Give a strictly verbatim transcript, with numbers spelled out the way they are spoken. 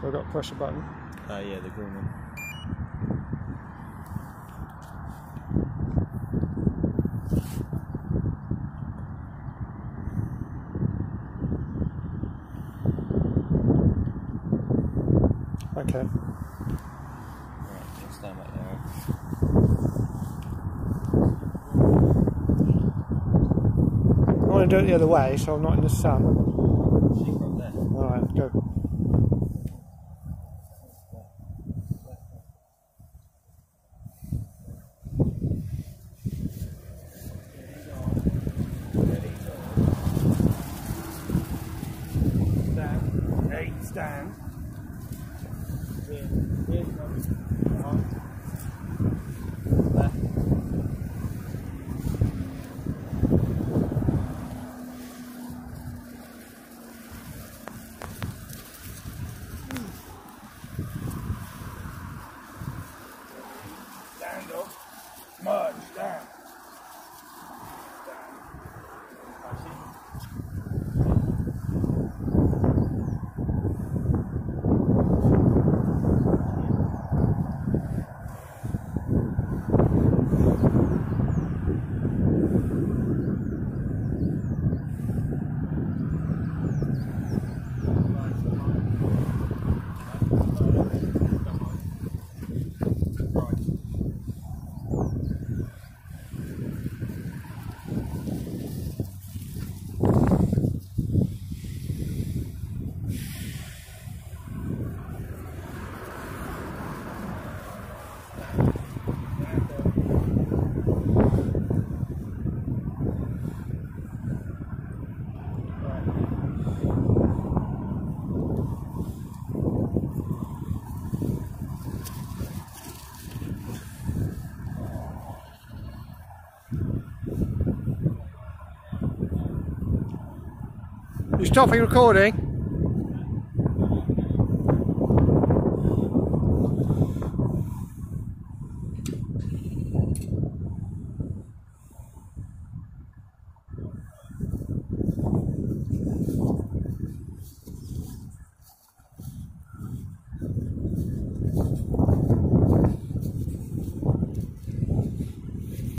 I've got to press a button. Uh, yeah, the green one. Okay. Right, just stand back there. I want to do it the other way so I'm not in the sun. Sheep right there. Alright, go. Stand. Hey, stand. Here, here comes. On. Left. Stand up. Merge, stand. Stand. Touch it. You stopping recording?